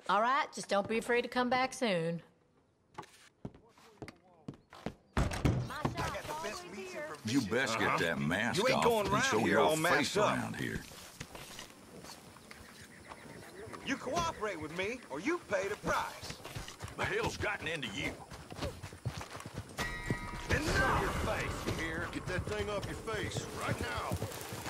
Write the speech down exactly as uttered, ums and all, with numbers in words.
All right, just don't be afraid to come back soon. You best get that mask You ain't off going and round show here your all face masked up. around here. You cooperate with me, or you pay the price. The hell's gotten into you? And now your face, you hear? Get that thing off your face, right now.